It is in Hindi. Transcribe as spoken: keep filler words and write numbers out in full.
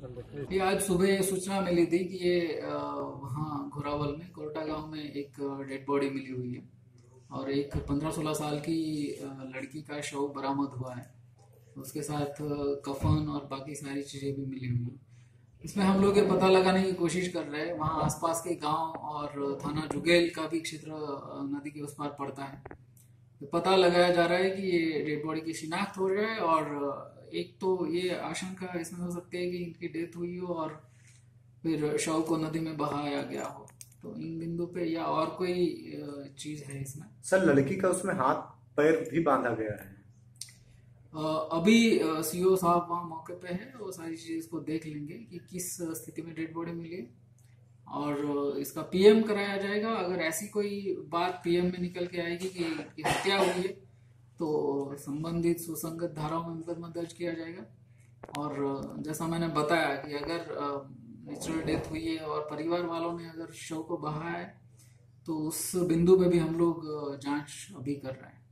ये आज सुबह सूचना मिली थी कि ये अ, वहाँ घोरावल में कोरटा गांव में एक डेड बॉडी मिली हुई है और एक पंद्रह सोलह साल की अ, लड़की का शव बरामद हुआ है। उसके साथ अ, कफन और बाकी सारी चीजें भी मिली हुई हैं। इसमें हम लोग ये पता लगाने की कोशिश कर रहे हैं, वहाँ आसपास के गांव और थाना जुगेल का भी क्षेत्र अ, नदी के उस पार पड़ता है। तो पता लगाया जा रहा है कि ये डेड बॉडी की शिनाख्त हो जाए और एक तो ये आशंका इसमें हो सकती है कि इनकी डेथ हुई हो और फिर शव को नदी में बहाया गया हो। तो इन बिंदु पे या और कोई चीज है इसमें। सर, लड़की का उसमें हाथ पैर भी बांधा गया है। अ, अभी सीओ साहब वहाँ मौके पे है, वो सारी चीज इसको देख लेंगे कि किस स्थिति में डेड बॉडी मिली है और इसका पीएम कराया जाएगा। अगर ऐसी कोई बात पीएम में निकल के आएगी कि, कि हत्या हुई है तो संबंधित सुसंगत धाराओं में मुकदमा दर्ज किया जाएगा। और जैसा मैंने बताया कि अगर नेचुरल डेथ हुई है और परिवार वालों ने अगर शव को बहाया है तो उस बिंदु पे भी हम लोग जांच अभी कर रहे हैं।